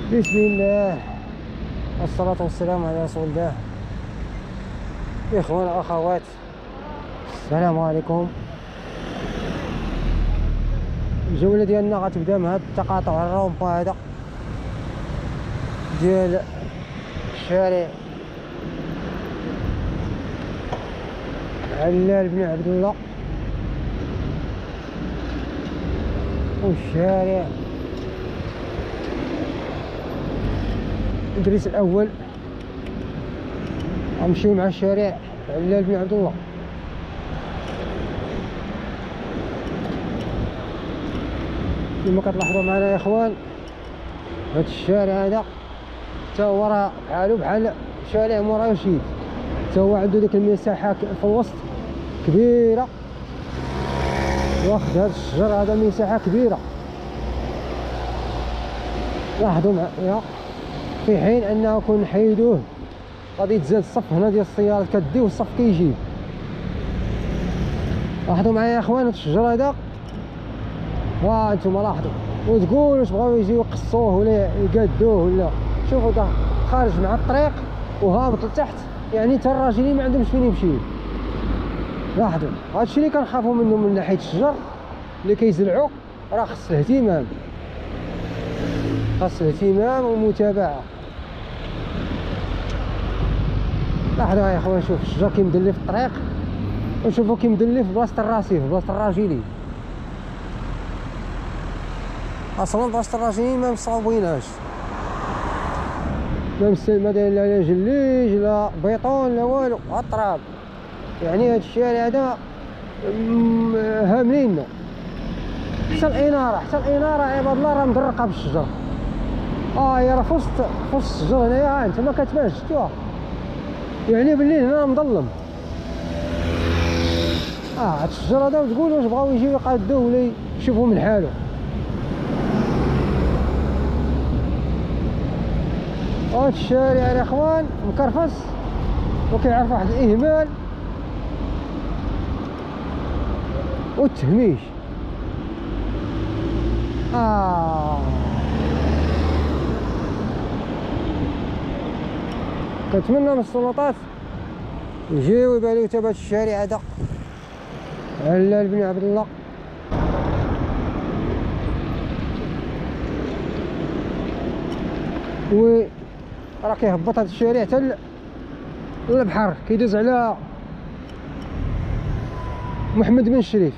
بسم الله والصلاة والسلام على رسول الله. إخوان أخوات، السلام عليكم. الجولة ديالنا غتبدا مع هاد التقاطع الرومبا هذا ديال الشارع علال بن عبد الله والشارع إدريس الأول. غنمشيو مع الشارع علال بن عبد الله. كما كتلاحظوا معنا يا اخوان، هاد الشارع هذا حتى هو راه بحالو بحال شارع مورا رشيد، حتى هو عنده ديك المساحه في الوسط كبيره، واخد هاد الشجر هذا مساحه كبيره. لاحظوا معايا، في حين انه كون نحيدوه غادي يتزاد الصف هنا ديال السيارات كدي والصف كيجي. لاحظوا معايا يا اخوان، هاد الشجر هذا ها انتم لاحظوا، وتقول واش بغاو يجيو يقصوه ولا يقادوه ولا. شوفوا دا خارج مع الطريق وهابط لتحت، يعني حتى الراجلين ما عندهمش فين يمشيو. لاحظوا هادشي اللي كنخافوا منه من ناحيه الشجر اللي كيزرعوا، راه خص الاهتمام، خاص الاهتمام والمتابعه. لاحظوا يا اخوان، شوف الشجر كيمدلي في الطريق، وشوفوا كيمدلي في بلاصه الراسي، في بلاصه الراجلين. اصلا بلاصه الراجلين ما مصاوبينهاش، ما داير لا جليج لا بيطون لا والو، التراب. يعني هاد الشارع هذا هاملينو. حتى الاناره، حتى الاناره عباد الله راه مدرقه بالشجر. هي راه في وسط الشجر هنايا، ها انت ما كتبانش، شفتوها؟ يعني بالليل هنا مظلم. هاد الشجر هذا وتقول واش بغاو يجيو يقادوه ولا يشوفوا من حالو. هاد الشارع يا اخوان مكرفس وكيعرف واحد الاهمال والتهميش. كنتمنى من السلطات يجيو يباليو تا بهاد الشارع هذا علال بن عبد الله. و راه كيهبط هاد الشارع حتى للبحر، كيدوز على محمد بن الشريف.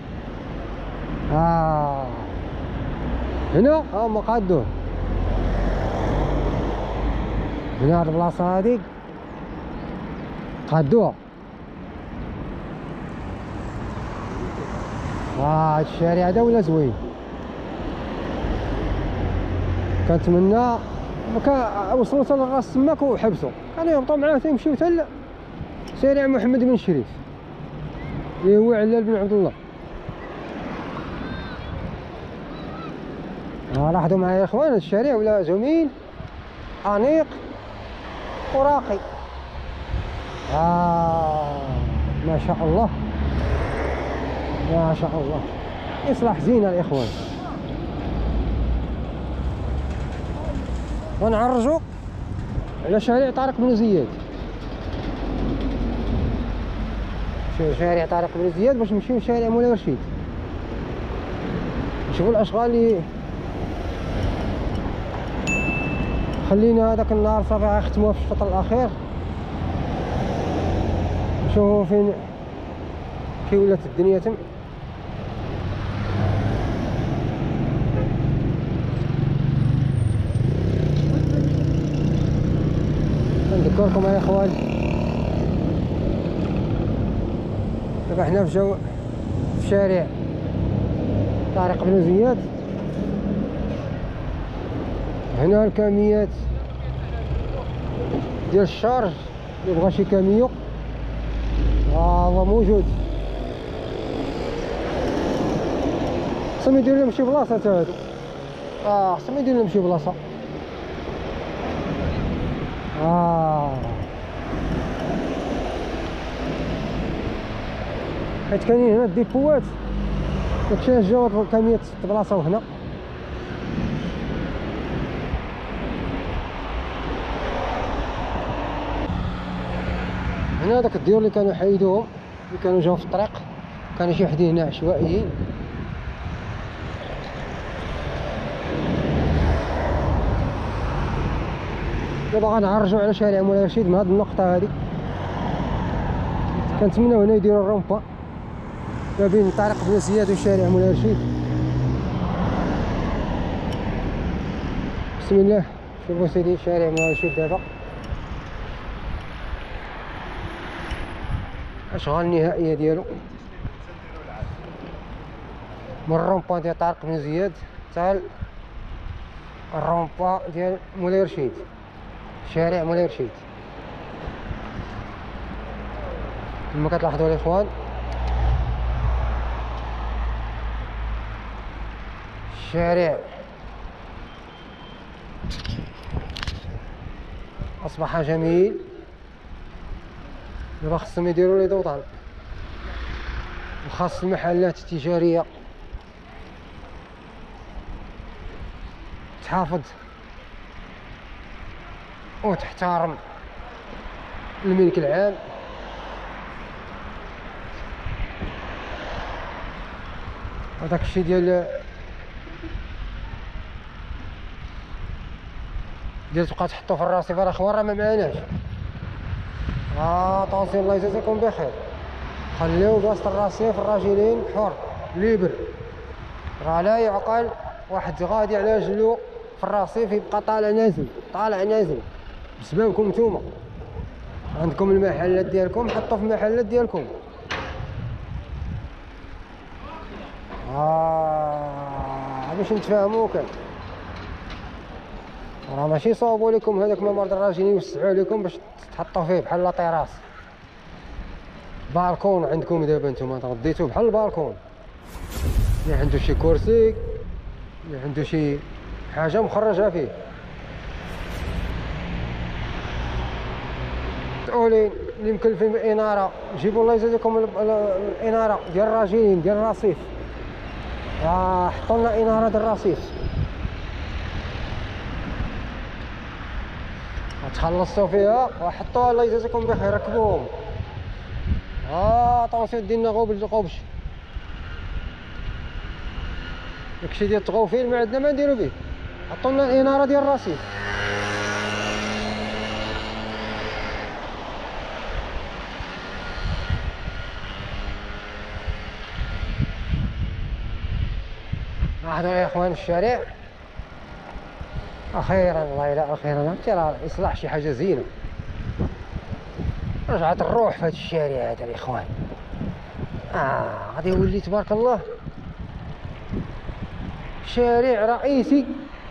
هنا هما قادوه، هنا هاد البلاصه هادي قادوها. هاد الشارع هذا ولا زوين. كنتمنى وصلوا حتى لراس تماك وحبسوا، كانوا يهبطوا معاه حتى يمشيو حتى شارع محمد بن الشريف اللي هو علال بن عبد الله. لاحظوا معايا يا اخوان، هذا الشارع ولا جميل انيق وراقي. ما شاء الله ما شاء الله، اصلاح زينه الاخوان. ونعرجوا على شارع طارق بن زياد، شارع طارق بن زياد باش نمشيو لشارع مولاي رشيد، نشوفوا الاشغال اللي خلينا هذاك النهار صافي غيختموها في الشطر الاخير. نشوفوا فين كي ولات الدنيا تم. نذكركم يا اخوان، دابا حنا في شارع طارق بن زياد. هنا الكاميات ديال الشارج اللي بغى شي كاميو هو موجود. خصهم يديرو لهم شي بلاصه تا هادو، خصهم يديرو لهم شي بلاصه. حيت كاينين هنا الديبوات، داكشي علاش جاو الكاميات بلاصه وهنا. هنا داك الديور اللي كانوا حيدوهم، اللي كانوا جاو في الطريق، كانوا شي وحدين هنا عشوائيين. دابا غنعرجو على شارع مولاي رشيد من هاد النقطة هادي. كنتمناو هنا يديروا الرومبا ما بين طريق بن زياد وشارع مولاي رشيد. بسم الله. شوفوا سيدي شارع مولاي رشيد دابا اشغال النهائية ديالو من الرومبا ديال طارق بن زياد حتى الرومبا ديال مولاي رشيد، شارع مولاي رشيد. كما كتلاحظوا الاخوان الشارع اصبح جميل. دابا خصهم يديروا لي ضوضان، وخاص المحلات التجاريه تحافظ وتحترم الملك العام. هذاك الشيء ديال تبقى تحطو في الرصيف الاخوان راه ما معناش. طونسيون الله يجازيكم بخير، خليو بلاصه الرصيف الراجلين حر ليبر، راه لا يعقل واحد غادي على رجلو في الرصيف يبقى طالع نازل طالع نازل بسببكم نتوما. عندكم المحلات ديالكم حطوا في المحلات ديالكم. باش نتفاهموا كان راه ماشي صوبوا لكم هذاك الممر الراجلين يوسعوا لكم باش تحطوا فيه بحال لا طيراس. بالكون عندكم دابا نتوما تغديتو بحال البالكون، اللي عنده شي كرسي اللي عنده شي حاجه مخرجها فيه. مسؤولين اللي مكلفين بالاناره جيبوا الله يجازيكم الاناره ديال الراجلين ديال الرصيف، حطوا لنا اناره ديال الرصيف. تخلصتوا فيها وحطوها الله يجازيكم بخير ركبوهم. طونسيون ديالنا غوبش داكشي ديال التغوفيل ما عندنا ما نديرو به، حطوا لنا الاناره ديال الرصيف. لاحظوا يا اخوان الشارع اخيرا والله الا اخيرا راه اصلاح شي حاجه زينه، رجعت الروح في هذا الشارع هذا الاخوان. غادي يولي تبارك الله شارع رئيسي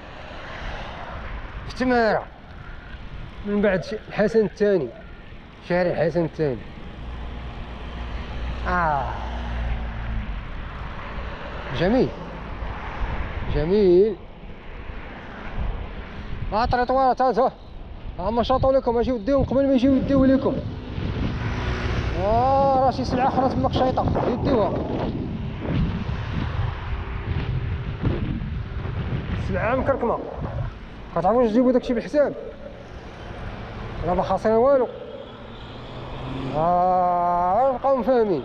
في تمارة من بعد الحسن الثاني، شارع الحسن الثاني. جميل جميل. طريطوارات هما شاطوا لكم اجيو ديهم قبل ما يجيو يديو لكم. راه شي سلعه اخرى تماك شيطه يديوها، سلعه مكركمه كتعرفوا واش تجيبوا داكشي بالحساب، راه ما خاسرين والو. نبقاو فاهمين.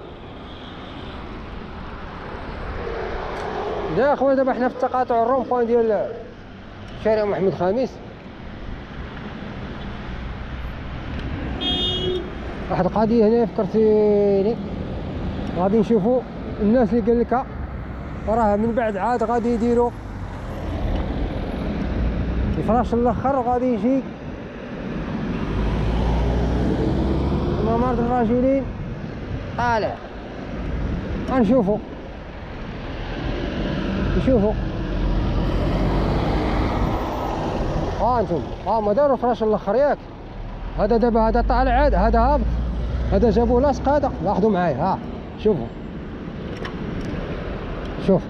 يا اخوان دابا حنا في التقاطع الرومبوان ديال شارع محمد خامس. واحد القضيه هنا فكرتيني، غادي نشوفوا الناس اللي قال لك راه من بعد عاد غادي يديروا الفراش الاخر وغادي يجي الممر الراجلين طالع. غنشوفوا نشوفوا انتم ما داروا فراش الاخر ياك. هذا دابا هذا طالع عاد هذا هابط، هذا جابوه لاصق هذا. لاحظوا معايا شوفوا شوف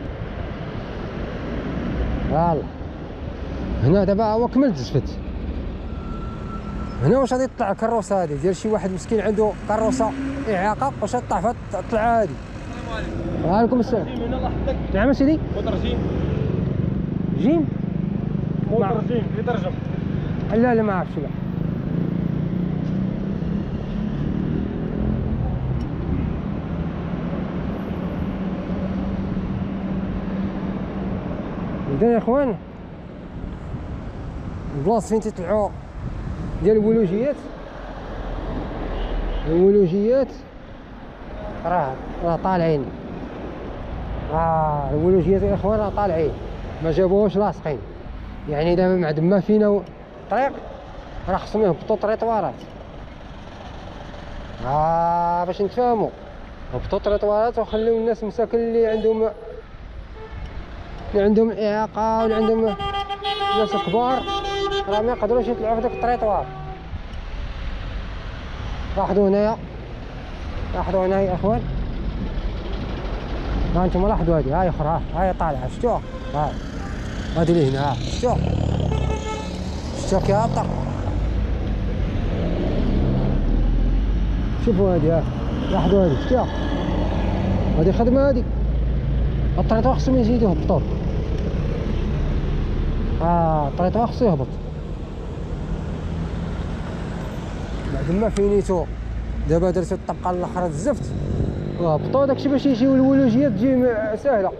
يلا هنا دابا هو كمل تزفت. هنا واش غادي تطلع الكروسه هذه ديال شي واحد مسكين عنده كروسه اعاقه، واش غتطلع فيها تطلع هذه. وعليكم السلام. جيم هنا الله يحفظك. نعم سيدي. موتر جيم. جيم؟ موتر جيم يترجم. لا ما عرفتش لا. إذا يا اخوان البلاصه فين تيطلعوا ديال الولوجيات راه طالعين. الولوجيات يا اخوان راه طالعين، ما جابوهاش لاصقين. يعني دابا مع ما فينا طريق راه خصهم يهبطوا طريطوارات. باش نتفاهموا هبطوا طريطوارات وخليو الناس مساكن اللي عندهم اعاقه ولا عندهم ناس كبار راه ما يقدروش يطلعوا في داك الطريطوار. لاحظوا هنايا يا اخوان، ها انتم لاحظوا هذه، هاي اخرى، هاي طالعه، شفتوها؟ هذه اللي هنا، شفتوها كي هابطه. شوفوا هذه، لاحظوا هذه، شفتوها؟ هذه خدمه، هذه الطريطوار خصهم يزيدوا يهبطوا. الطريطوار خصو يهبط بعد ما فينيتو. دابا درتو الطبقه الاخرى الزفت وهبطوا داكشي باش يجيو الولوجيات تجي ساهله.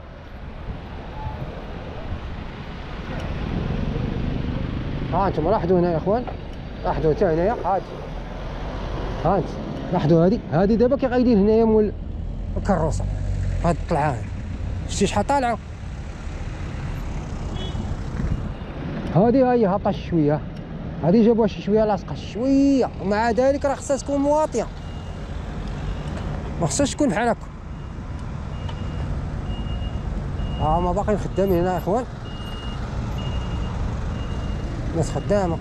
انتم لاحظوا هنا يا اخوان، لاحظوا حتى هنايا، انت لاحظوا هذه دابا كي غايدين هنايا مول الكروسه. هاد الطلعه شتي شحال طالعه، هذه هي هابطه شويه، هذه جابوها شي شويه لاصقه شويه، ومع ذلك راه خصها تكون مواطيه، ما خصهاش تكون بحال هكا. هما باقيين خدامين هنا يا اخوان، ناس خدامه.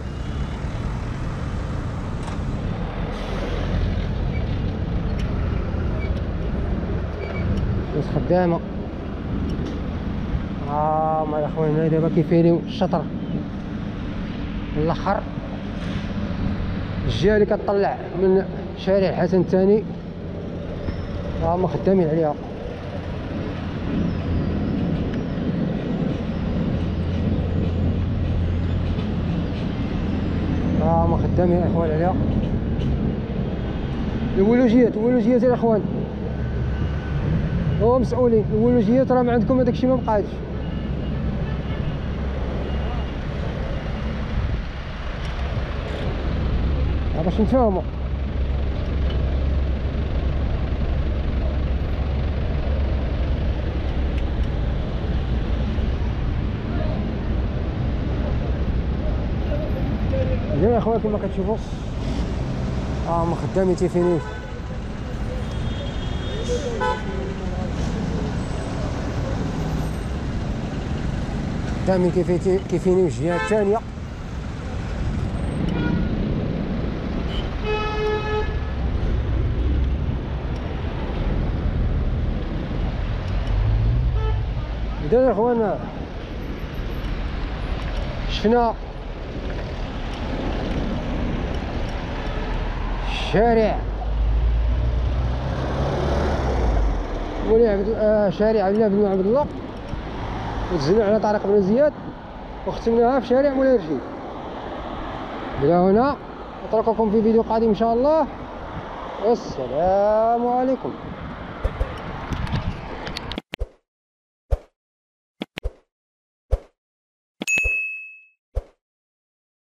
هما يا اخوان هنا دابا كيفينيو الشطر الاخر، الجهه اللي كتطلع من شارع الحسن الثاني هما خدامين عليها. هما خدامين يا اخوان عليها. الولوجيات يا اخوان هو مسؤولين، الولوجيات راه ما عندكم هذاك الشيء، ما بقاش. باش نتفاهموا. يا اخوان كما كتشوفوا هما خدامين تيفينيو، خدامين كيفينيو الجهه الثانيه. إذا يا اخوان شفنا شارع شارع عبد الله بن عبد الله، وتزلنا على طريق بن زياد وختمناها في شارع مولاي رشيد. الى هنا اترككم في فيديو قادم ان شاء الله، والسلام عليكم.